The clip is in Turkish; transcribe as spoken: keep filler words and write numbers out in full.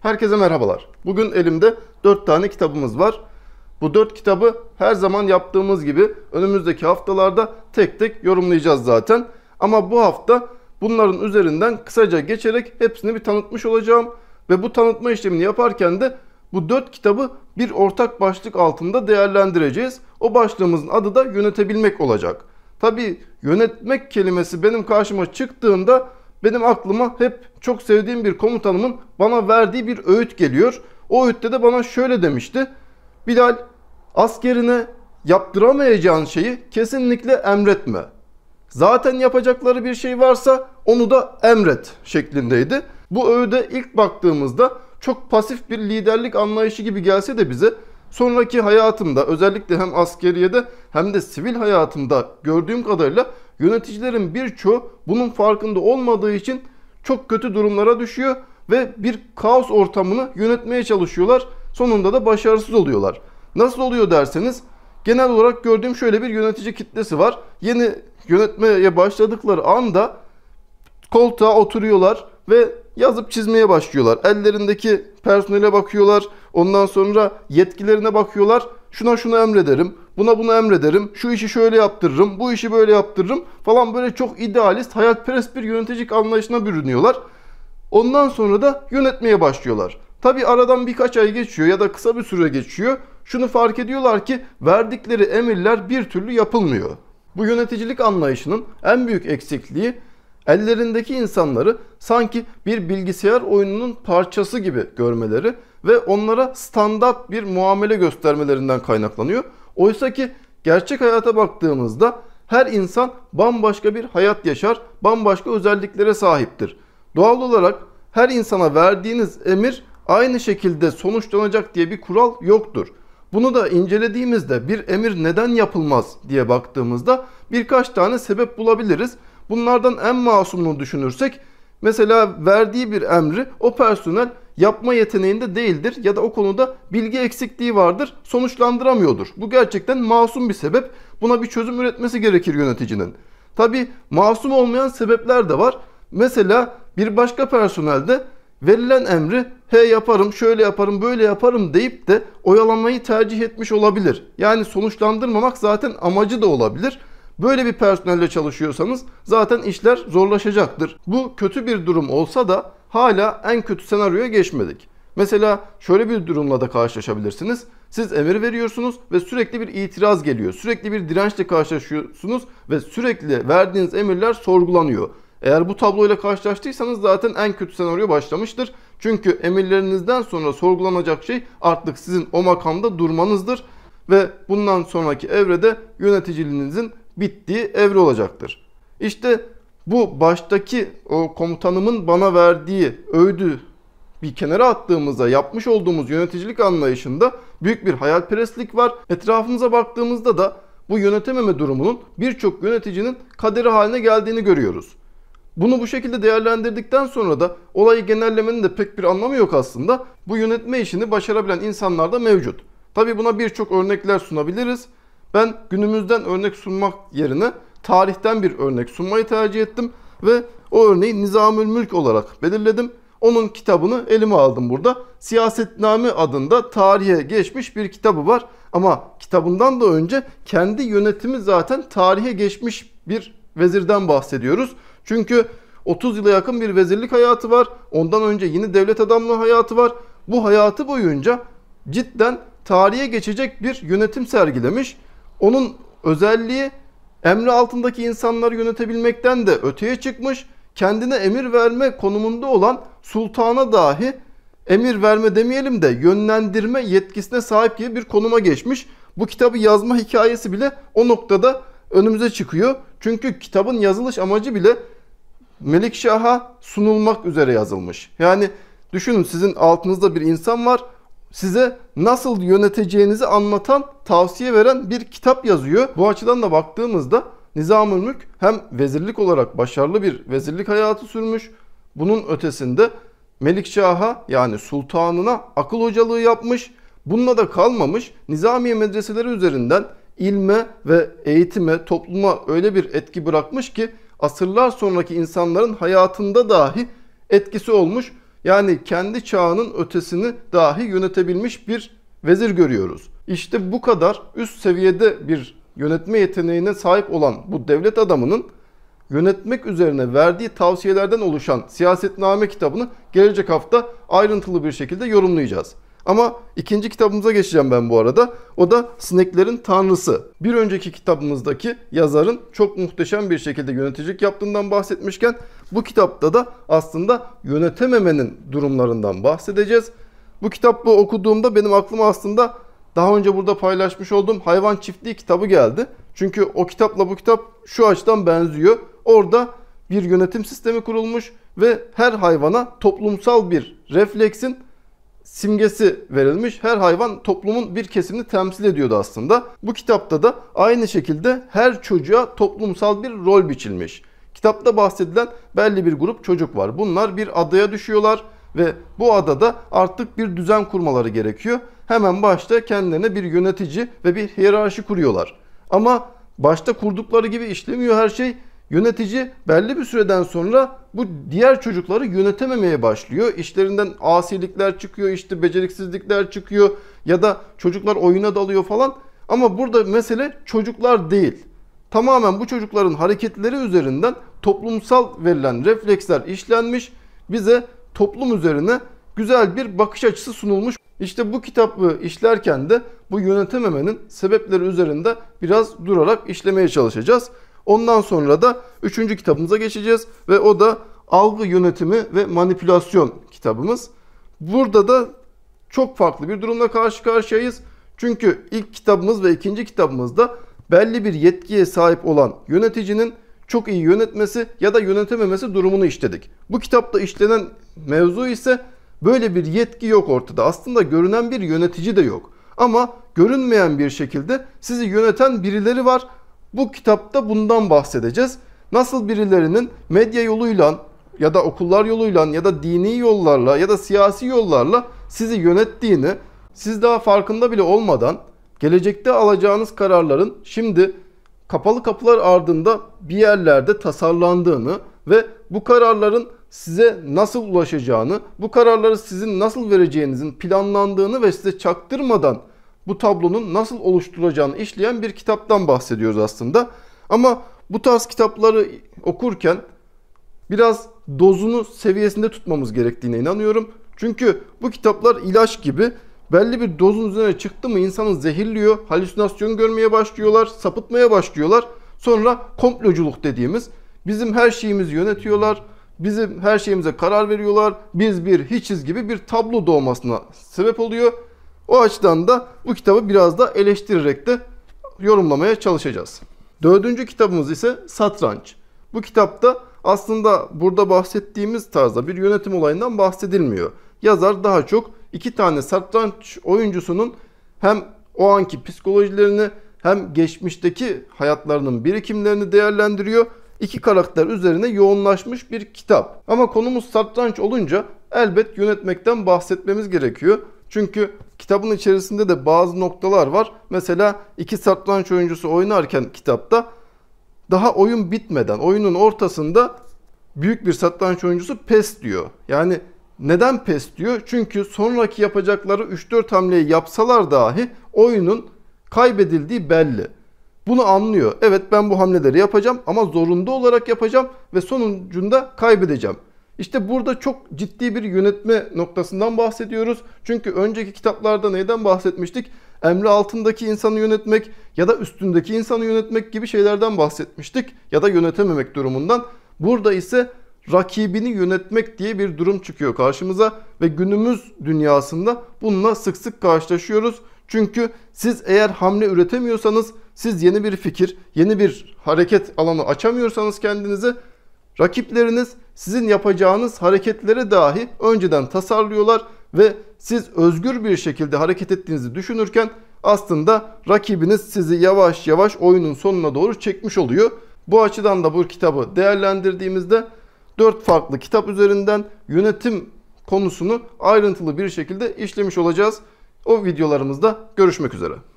Herkese merhabalar. Bugün elimde dört tane kitabımız var. Bu dört kitabı her zaman yaptığımız gibi önümüzdeki haftalarda tek tek yorumlayacağız zaten. Ama bu hafta bunların üzerinden kısaca geçerek hepsini bir tanıtmış olacağım. Ve bu tanıtma işlemini yaparken de bu dört kitabı bir ortak başlık altında değerlendireceğiz. O başlığımızın adı da yönetebilmek olacak. Tabii yönetmek kelimesi benim karşıma çıktığında benim aklıma hep çok sevdiğim bir komutanımın bana verdiği bir öğüt geliyor. O öğütte de bana şöyle demişti: Bilal, askerine yaptıramayacağın şeyi kesinlikle emretme. Zaten yapacakları bir şey varsa onu da emret şeklindeydi. Bu öğüde ilk baktığımızda çok pasif bir liderlik anlayışı gibi gelse de bize, sonraki hayatımda özellikle hem askeriyede hem de sivil hayatımda gördüğüm kadarıyla yöneticilerin birçoğu bunun farkında olmadığı için çok kötü durumlara düşüyor ve bir kaos ortamını yönetmeye çalışıyorlar. Sonunda da başarısız oluyorlar. Nasıl oluyor derseniz, genel olarak gördüğüm şöyle bir yönetici kitlesi var. Yeni yönetmeye başladıkları anda koltuğa oturuyorlar ve yazıp çizmeye başlıyorlar. Ellerindeki personele bakıyorlar. Ondan sonra yetkilerine bakıyorlar. Şuna şunu emrederim, buna bunu emrederim, şu işi şöyle yaptırırım, bu işi böyle yaptırırım falan, böyle çok idealist, hayalperest bir yöneticilik anlayışına bürünüyorlar. Ondan sonra da yönetmeye başlıyorlar. Tabi aradan birkaç ay geçiyor ya da kısa bir süre geçiyor. Şunu fark ediyorlar ki verdikleri emirler bir türlü yapılmıyor. Bu yöneticilik anlayışının en büyük eksikliği, ellerindeki insanları sanki bir bilgisayar oyununun parçası gibi görmeleri ve onlara standart bir muamele göstermelerinden kaynaklanıyor. Oysa ki gerçek hayata baktığımızda her insan bambaşka bir hayat yaşar, bambaşka özelliklere sahiptir. Doğal olarak her insana verdiğiniz emir aynı şekilde sonuçlanacak diye bir kural yoktur. Bunu da incelediğimizde bir emir neden yapılmaz diye baktığımızda birkaç tane sebep bulabiliriz. Bunlardan en masumunu düşünürsek, mesela verdiği bir emri o personel yapma yeteneğinde değildir ya da o konuda bilgi eksikliği vardır, sonuçlandıramıyordur. Bu gerçekten masum bir sebep. Buna bir çözüm üretmesi gerekir yöneticinin. Tabi masum olmayan sebepler de var. Mesela bir başka personelde verilen emri he yaparım, şöyle yaparım, böyle yaparım deyip de oyalamayı tercih etmiş olabilir. Yani sonuçlandırmamak zaten amacı da olabilir. Böyle bir personelle çalışıyorsanız zaten işler zorlaşacaktır. Bu kötü bir durum olsa da hala en kötü senaryoya geçmedik. Mesela şöyle bir durumla da karşılaşabilirsiniz. Siz emir veriyorsunuz ve sürekli bir itiraz geliyor. Sürekli bir dirençle karşılaşıyorsunuz ve sürekli verdiğiniz emirler sorgulanıyor. Eğer bu tabloyla karşılaştıysanız zaten en kötü senaryo başlamıştır. Çünkü emirlerinizden sonra sorgulanacak şey artık sizin o makamda durmanızdır. Ve bundan sonraki evrede yöneticiliğinizin bittiği evre olacaktır. İşte bu baştaki o komutanımın bana verdiği öğüdü bir kenara attığımızda yapmış olduğumuz yöneticilik anlayışında büyük bir hayalperestlik var. Etrafımıza baktığımızda da bu yönetememe durumunun birçok yöneticinin kaderi haline geldiğini görüyoruz. Bunu bu şekilde değerlendirdikten sonra da olayı genellemenin de pek bir anlamı yok aslında. Bu yönetme işini başarabilen insanlar da mevcut. Tabii buna birçok örnekler sunabiliriz. Ben günümüzden örnek sunmak yerine tarihten bir örnek sunmayı tercih ettim ve o örneği Nizamülmülk olarak belirledim. Onun kitabını elime aldım burada. Siyasetname adında tarihe geçmiş bir kitabı var. Ama kitabından da önce kendi yönetimi zaten tarihe geçmiş bir vezirden bahsediyoruz. Çünkü otuz yıla yakın bir vezirlik hayatı var. Ondan önce yeni devlet adamlığı hayatı var. Bu hayatı boyunca cidden tarihe geçecek bir yönetim sergilemiş. Onun özelliği emri altındaki insanları yönetebilmekten de öteye çıkmış. Kendine emir verme konumunda olan sultana dahi emir verme demeyelim de yönlendirme yetkisine sahip gibi bir konuma geçmiş. Bu kitabı yazma hikayesi bile o noktada önümüze çıkıyor. Çünkü kitabın yazılış amacı bile Melikşah'a sunulmak üzere yazılmış. Yani düşünün, sizin altınızda bir insan var. Size nasıl yöneteceğinizi anlatan, tavsiye veren bir kitap yazıyor. Bu açıdan da baktığımızda Nizamülmülk hem vezirlik olarak başarılı bir vezirlik hayatı sürmüş. Bunun ötesinde Melikşah'a, yani sultanına akıl hocalığı yapmış. Bununla da kalmamış. Nizamiye medreseleri üzerinden ilme ve eğitime, topluma öyle bir etki bırakmış ki asırlar sonraki insanların hayatında dahi etkisi olmuş. Yani kendi çağının ötesini dahi yönetebilmiş bir vezir görüyoruz. İşte bu kadar üst seviyede bir yönetme yeteneğine sahip olan bu devlet adamının yönetmek üzerine verdiği tavsiyelerden oluşan Siyasetname kitabını gelecek hafta ayrıntılı bir şekilde yorumlayacağız. Ama ikinci kitabımıza geçeceğim ben bu arada. O da Sineklerin Tanrısı. Bir önceki kitabımızdaki yazarın çok muhteşem bir şekilde yöneticilik yaptığından bahsetmişken bu kitapta da aslında yönetememenin durumlarından bahsedeceğiz. Bu kitabı okuduğumda benim aklıma aslında daha önce burada paylaşmış olduğum Hayvan Çiftliği kitabı geldi. Çünkü o kitapla bu kitap şu açıdan benziyor. Orada bir yönetim sistemi kurulmuş ve her hayvana toplumsal bir refleksin simgesi verilmiş. Her hayvan toplumun bir kesimini temsil ediyordu aslında. Bu kitapta da aynı şekilde her çocuğa toplumsal bir rol biçilmiş. Kitapta bahsedilen belli bir grup çocuk var. Bunlar bir adaya düşüyorlar ve bu adada artık bir düzen kurmaları gerekiyor. Hemen başta kendilerine bir yönetici ve bir hiyerarşi kuruyorlar. Ama başta kurdukları gibi işlemiyor her şey. Yönetici belli bir süreden sonra bu diğer çocukları yönetememeye başlıyor. İşlerinden asilikler çıkıyor, işte beceriksizlikler çıkıyor ya da çocuklar oyuna dalıyor falan. Ama burada mesele çocuklar değil. Tamamen bu çocukların hareketleri üzerinden toplumsal verilen refleksler işlenmiş. Bize toplum üzerine güzel bir bakış açısı sunulmuş. İşte bu kitabı işlerken de bu yönetememenin sebepleri üzerinde biraz durarak işlemeye çalışacağız. Ondan sonra da üçüncü kitabımıza geçeceğiz ve o da Algı Yönetimi ve Manipülasyon kitabımız. Burada da çok farklı bir durumla karşı karşıyayız. Çünkü ilk kitabımız ve ikinci kitabımızda belli bir yetkiye sahip olan yöneticinin çok iyi yönetmesi ya da yönetememesi durumunu işledik. Bu kitapta işlenen mevzu ise böyle bir yetki yok ortada. Aslında görünen bir yönetici de yok. Ama görünmeyen bir şekilde sizi yöneten birileri var. Bu kitapta bundan bahsedeceğiz. Nasıl birilerinin medya yoluyla ya da okullar yoluyla ya da dini yollarla ya da siyasi yollarla sizi yönettiğini, siz daha farkında bile olmadan gelecekte alacağınız kararların şimdi kapalı kapılar ardında bir yerlerde tasarlandığını ve bu kararların size nasıl ulaşacağını, bu kararları sizin nasıl vereceğinizin planlandığını ve size çaktırmadan bu tablonun nasıl oluşturacağını işleyen bir kitaptan bahsediyoruz aslında. Ama bu tarz kitapları okurken biraz dozunu seviyesinde tutmamız gerektiğine inanıyorum. Çünkü bu kitaplar ilaç gibi belli bir dozun üzerine çıktı mı insanı zehirliyor, halüsinasyon görmeye başlıyorlar, sapıtmaya başlıyorlar. Sonra komploculuk dediğimiz bizim her şeyimizi yönetiyorlar, bizim her şeyimize karar veriyorlar, biz bir hiçiz gibi bir tablo doğmasına sebep oluyor. O açıdan da bu kitabı biraz da eleştirerek de yorumlamaya çalışacağız. Dördüncü kitabımız ise Satranç. Bu kitapta aslında burada bahsettiğimiz tarzda bir yönetim olayından bahsedilmiyor. Yazar daha çok iki tane satranç oyuncusunun hem o anki psikolojilerini hem geçmişteki hayatlarının birikimlerini değerlendiriyor. İki karakter üzerine yoğunlaşmış bir kitap. Ama konumuz satranç olunca elbet yönetmekten bahsetmemiz gerekiyor. Çünkü kitabın içerisinde de bazı noktalar var. Mesela iki satranç oyuncusu oynarken kitapta daha oyun bitmeden, oyunun ortasında büyük bir satranç oyuncusu pes diyor. Yani neden pes diyor? Çünkü sonraki yapacakları üç dört hamleyi yapsalar dahi oyunun kaybedildiği belli. Bunu anlıyor. Evet, ben bu hamleleri yapacağım ama zorunda olarak yapacağım ve sonucunda kaybedeceğim. İşte burada çok ciddi bir yönetme noktasından bahsediyoruz. Çünkü önceki kitaplarda neyden bahsetmiştik? Emri altındaki insanı yönetmek ya da üstündeki insanı yönetmek gibi şeylerden bahsetmiştik. Ya da yönetememek durumundan. Burada ise rakibini yönetmek diye bir durum çıkıyor karşımıza. Ve günümüz dünyasında bununla sık sık karşılaşıyoruz. Çünkü siz eğer hamle üretemiyorsanız, siz yeni bir fikir, yeni bir hareket alanı açamıyorsanız kendinize, rakipleriniz sizin yapacağınız hareketleri dahi önceden tasarlıyorlar ve siz özgür bir şekilde hareket ettiğinizi düşünürken aslında rakibiniz sizi yavaş yavaş oyunun sonuna doğru çekmiş oluyor. Bu açıdan da bu kitabı değerlendirdiğimizde dört farklı kitap üzerinden yönetim konusunu ayrıntılı bir şekilde işlemiş olacağız. O videolarımızda görüşmek üzere.